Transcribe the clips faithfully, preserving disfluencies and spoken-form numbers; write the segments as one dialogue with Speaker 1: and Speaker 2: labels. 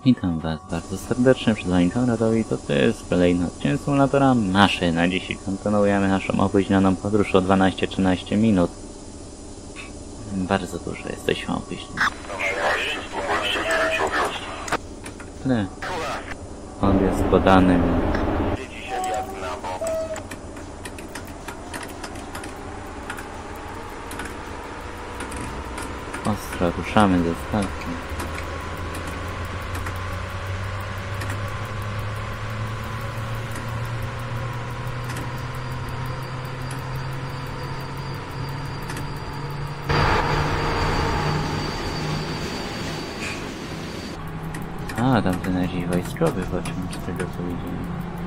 Speaker 1: Witam Was bardzo serdecznie, przed Wami Konradowi, to to jest kolejny odcinek symulatora maszyn. Na dzisiaj kontynuujemy naszą opóźnioną podróż o dwanaście trzynaście minut. Bardzo dużo jesteśmy opóźnieni. Ale on jest podany. Ostro ruszamy ze statkiem. A, tam ten jakiś wojskowy pociąg z tego co widziałem.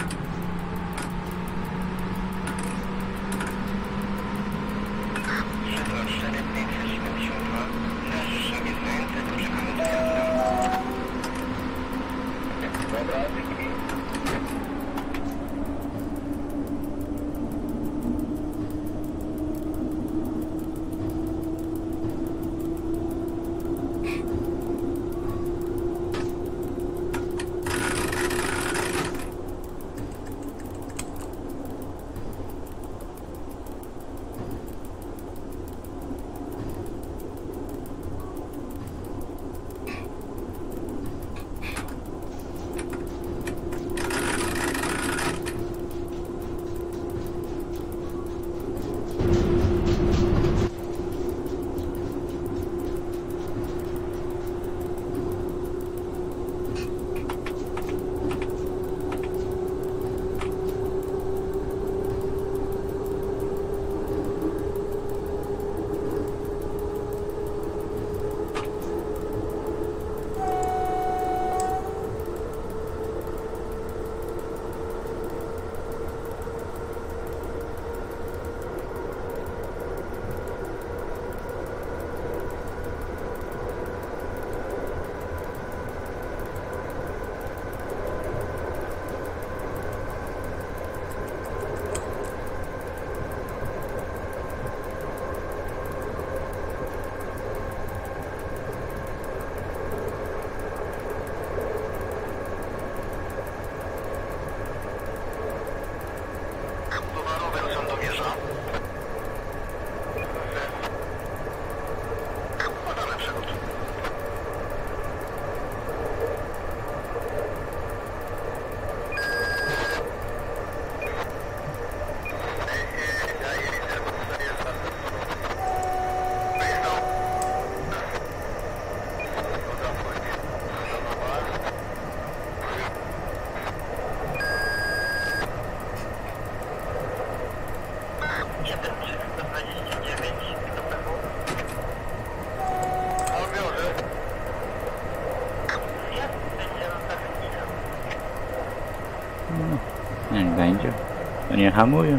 Speaker 1: No, jak będzie, to nie hamuję.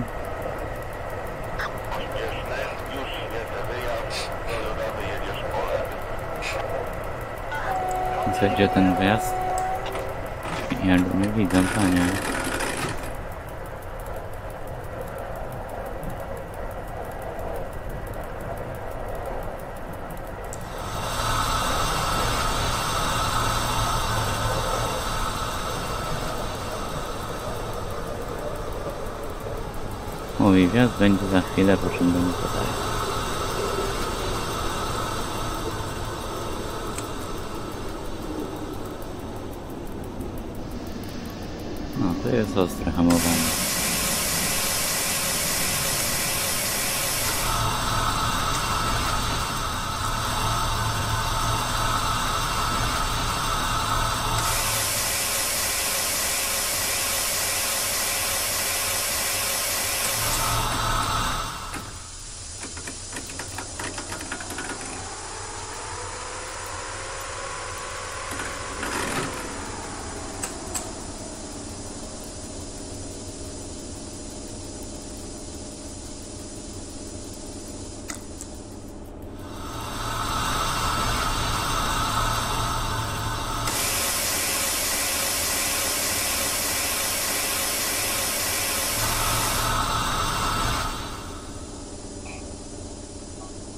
Speaker 1: Co, gdzie ten wyjazd? Ja go nie widzę, panie. Mój wjazd będzie za chwilę, po czym do mnie podaje. No, to jest ostre hamowanie.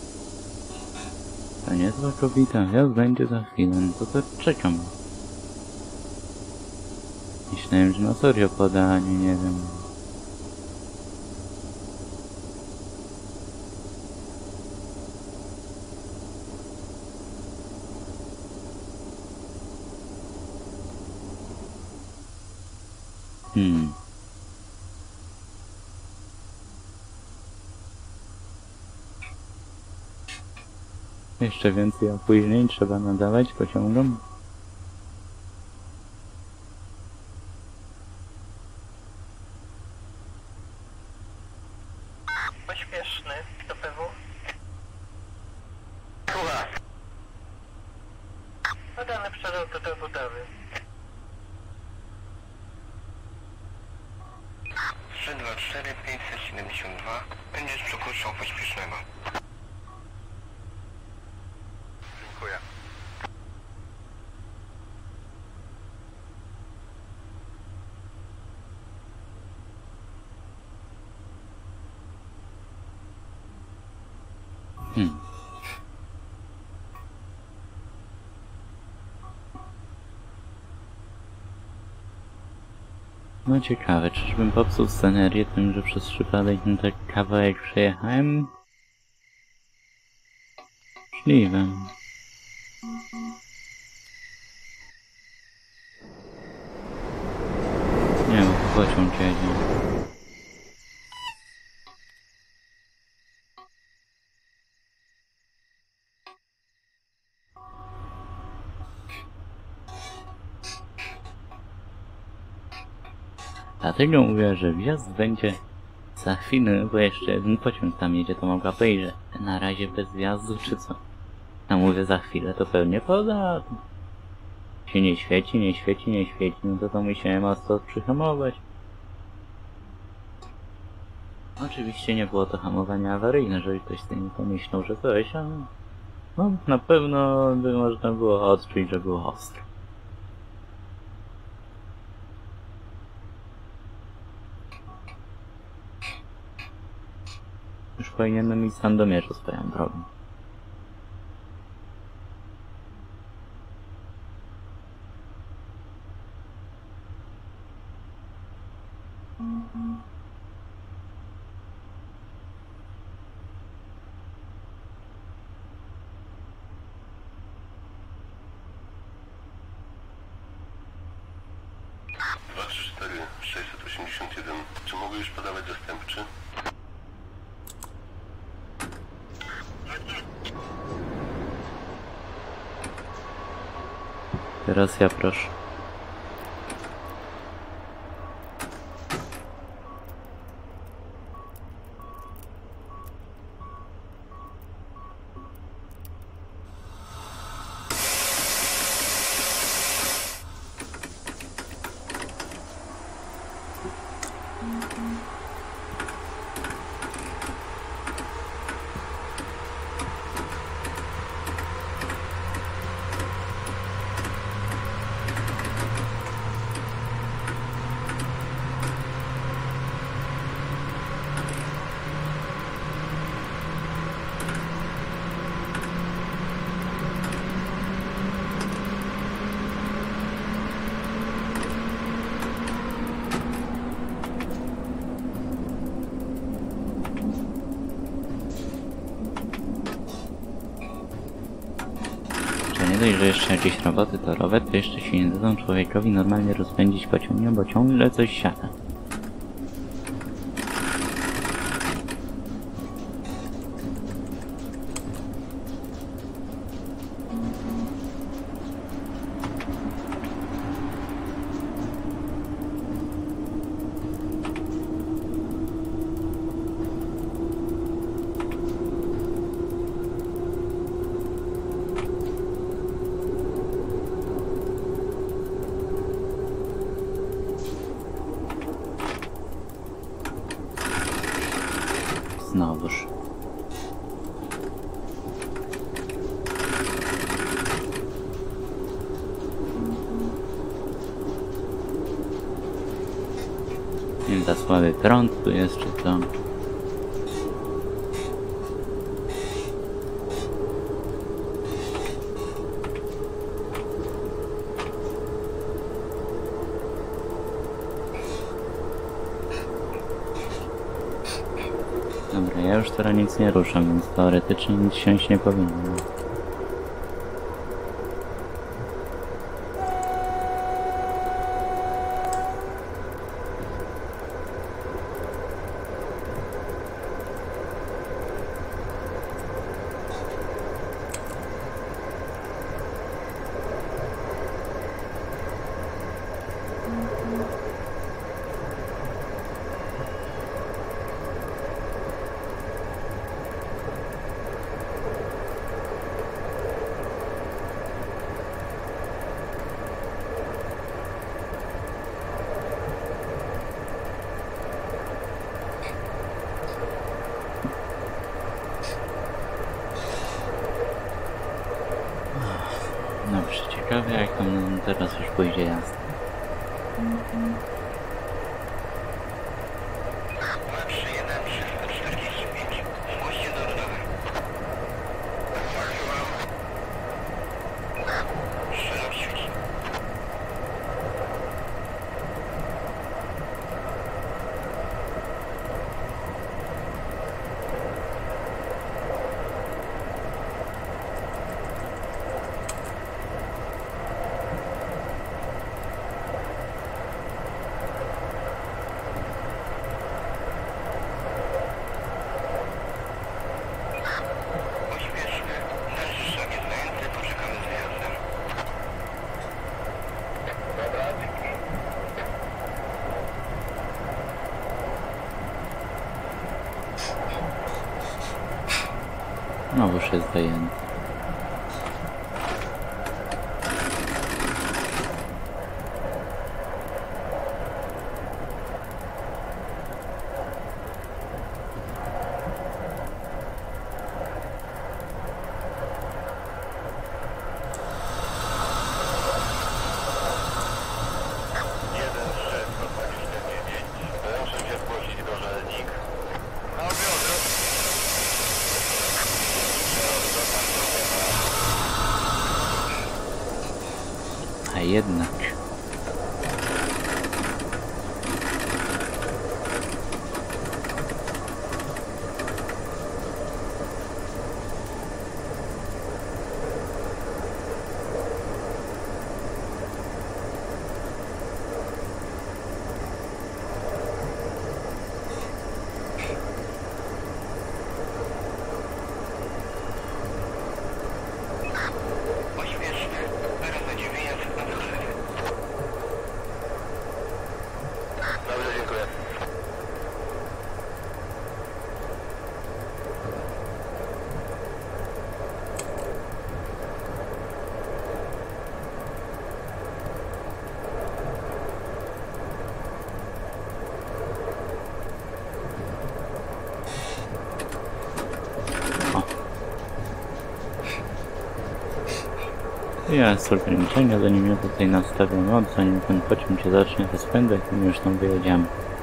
Speaker 1: To niezła kobieta, jak będzie za chwilę, to to czekam. Myślałem, że na serio podanie, nie wiem. Hmm. Jeszcze więcej opóźnień trzeba nadawać pociągom.
Speaker 2: Pośpieszny do P W. Słuchaj. Podany przelot do budowy. trzy dwa cztery pięćset siedemdziesiąt dwa. Będziesz przypuszczał pośpiesznego. Dziękuję.
Speaker 1: Hmm. No ciekawe, czyżbym popsuł scenerię tym, że przez przypadek ten tak kawałek przejechałem? Możliwe. Nie wiem, pociąg jedzie. Dlatego mówię, że wjazd będzie za chwilę, bo jeszcze jeden pociąg tam jedzie, to mogła powiedzieć, że na razie bez wjazdu, czy co? A mówię za chwilę, to pewnie poda. Się nie świeci, nie świeci, nie świeci, no to to musiałem ostro przyhamować. Oczywiście nie było to hamowanie awaryjne, żeby ktoś sobie nie pomyślał, że coś, ale no na pewno by można było odczuć, że było ostro. Już powinienem mieć Sandomierzu swoją drogą.
Speaker 3: dwa trzy cztery sześćset osiemdziesiąt jeden. Czy mogę już podawać zastępczy?
Speaker 1: Teraz ja proszę. Nie dość, że jeszcze jakieś roboty torowe, to jeszcze się nie dadzą człowiekowi normalnie rozpędzić pociągiem, bo ciągle coś siada. Znowuż. Nie wiem, za słaby prąd tu jest, czy co? ja już teraz nic nie ruszam, więc teoretycznie nic siąść nie powinno. Dobrze, ciekawe jak tam teraz już pójdzie jazda.
Speaker 2: dwa trzy jeden trzysta czterdzieści pięć. Zgłoście do rodowej. Strzelam w świeci. Pośpieszmy. Nasz sztab jest zajęty, poczekamy z wyjazdem. Dobra, dzięki.
Speaker 1: No już jest zajęty.
Speaker 3: jeden sześć dwadzieścia dziewięć. Proszę się zgłosić do Żelnik. Na odbiorze.
Speaker 1: A jednak...
Speaker 2: Pośpieszmy. Teraz będzie wyjazd na wychlewie.
Speaker 3: Dobrze, dziękuję.
Speaker 1: Ja z ograniczenia, zanim ja tutaj nastawię moc, zanim ten pociąg się zacznie rozpędzać, to my już tam wyjedziemy.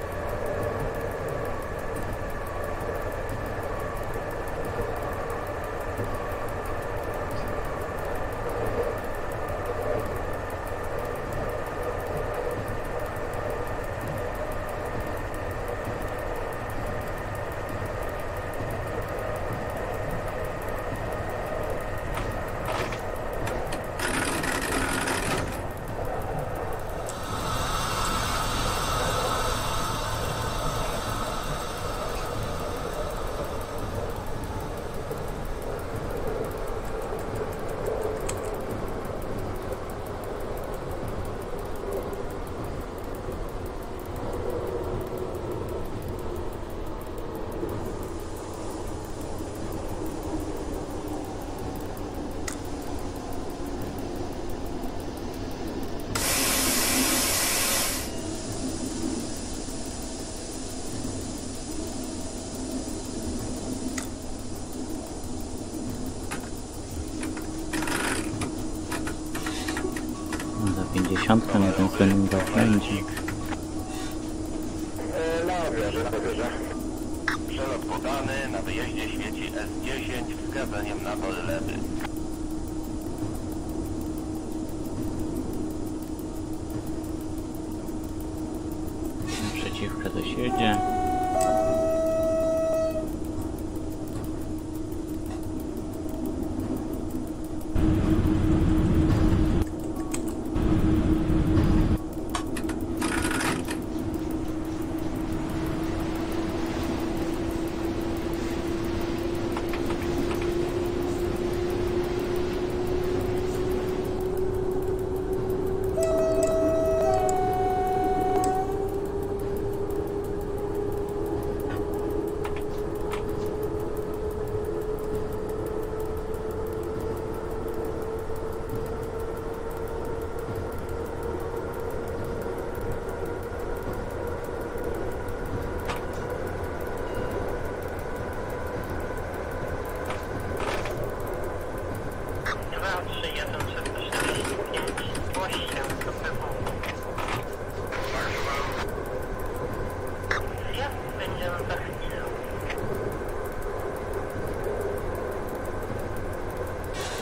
Speaker 1: pięćdziesiątka na tym słynnym zakręcie.
Speaker 3: Na odbiorze, na odbiorze. Przelot podany, na wyjeździe świeci S dziesięć z wskazaniem na tor lewy.
Speaker 1: Naprzeciwka dosiedzie.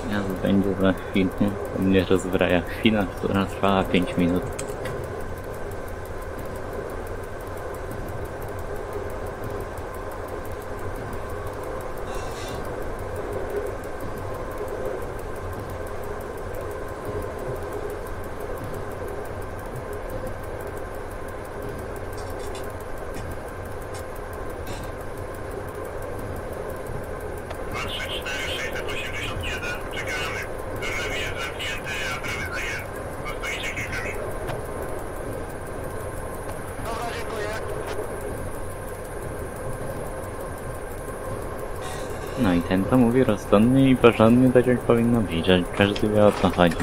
Speaker 1: Jazd będzie za chwilę. Mnie rozbraja chwila, która trwała pięć minut. No i ten to mówi rozsądnie i porządnie, tak jak powinno być, że każdy wie o co chodzi.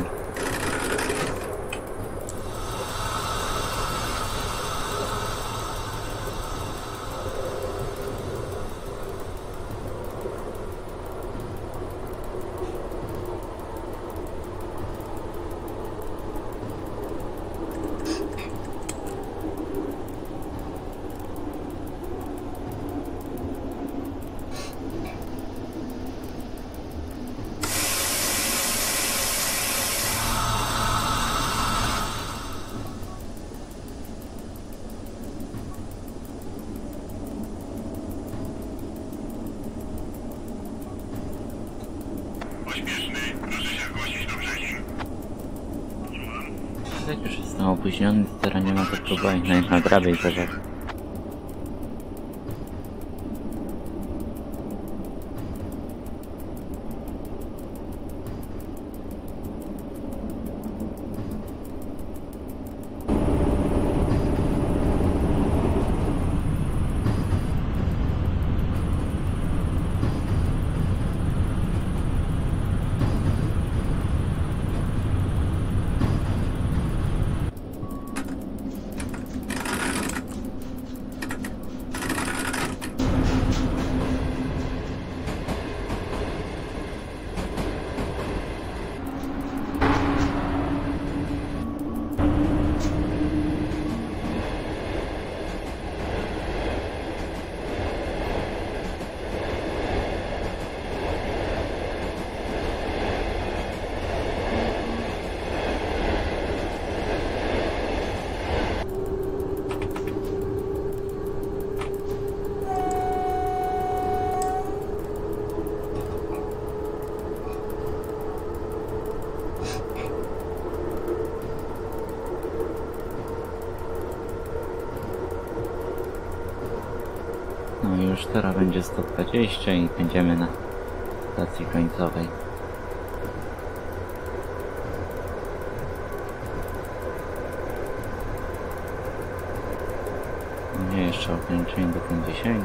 Speaker 1: Jak już jestem opóźniony, to teraz nie ma to próbować nawet na grabie i rzeczach. No i już teraz będzie sto dwadzieścia i będziemy na stacji końcowej. No nie, jeszcze ograniczenie do pięćdziesięciu.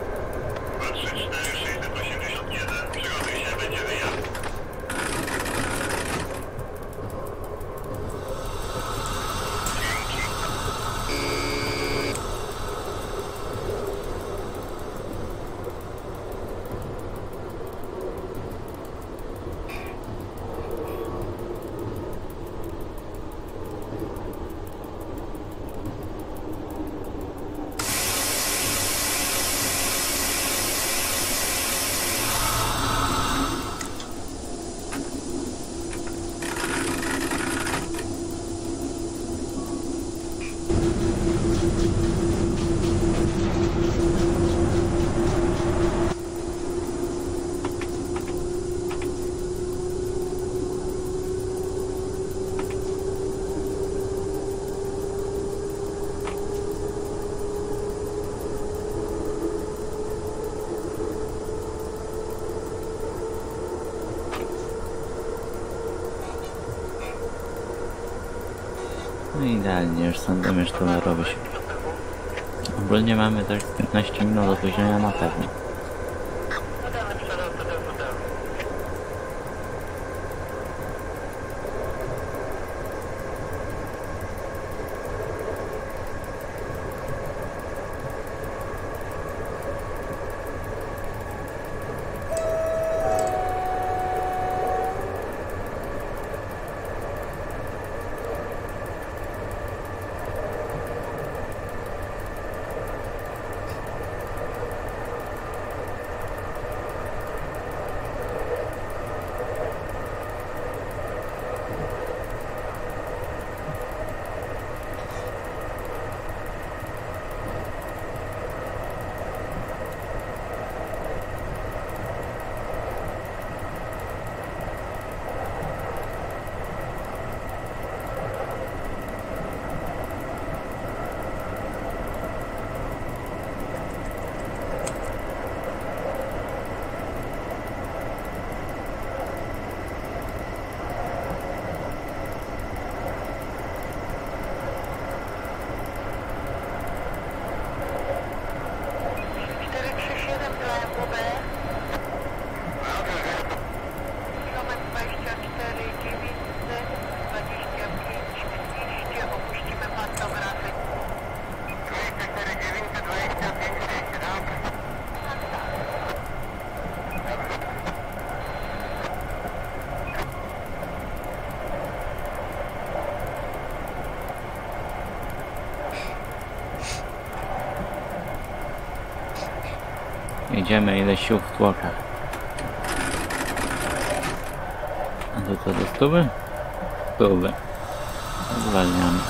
Speaker 1: No idealnie, już sądzę, że to narobi się. Ogólnie mamy też piętnaście minut opóźnienia na pewno. Jedziemy ile sił w tłokach. A to co, do stówy? Stówy. Zwalniamy.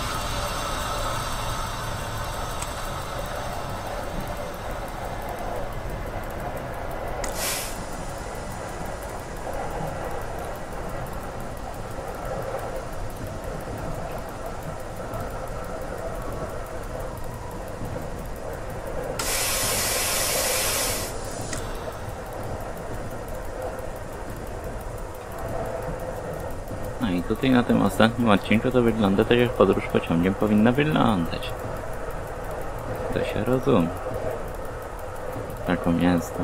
Speaker 1: No i tutaj na tym ostatnim odcinku to wygląda tak jak podróż pociągiem powinna wyglądać. To się rozumie. Taką miasto.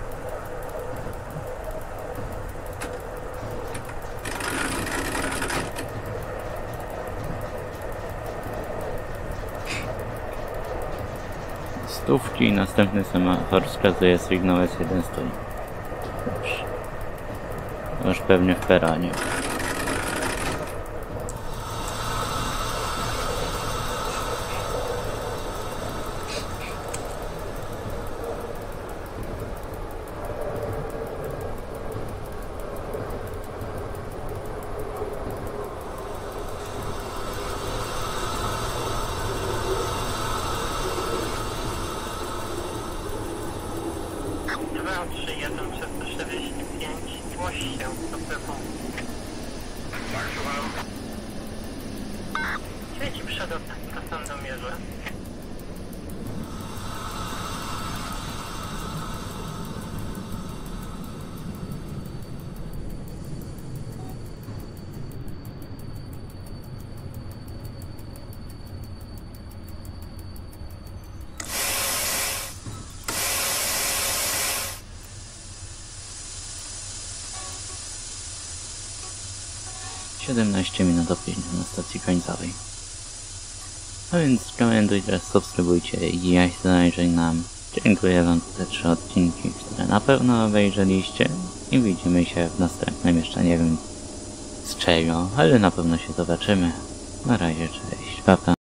Speaker 1: Stówki i następny semafor wskazuje sygnał S jeden stoi. Już. Już pewnie w peronie.
Speaker 2: dwa trzy jeden przez czterdzieści pięć, zgłoś się do P W. Tak, słucham. Świeci przodok do Sandomierza.
Speaker 1: siedemnaście minut opóźnienia na stacji końcowej. A więc komentujcie, subskrybujcie i jak zależy nam. Dziękuję wam za te trzy odcinki, które na pewno obejrzeliście i widzimy się w następnym, jeszcze nie wiem z czego, ale na pewno się zobaczymy. Na razie, cześć, pa pa.